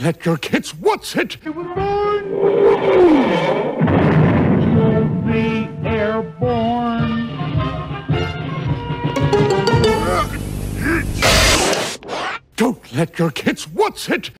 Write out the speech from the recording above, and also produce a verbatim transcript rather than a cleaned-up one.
let your kids what's it? It was born to be airborne. Don't let your kids what's it?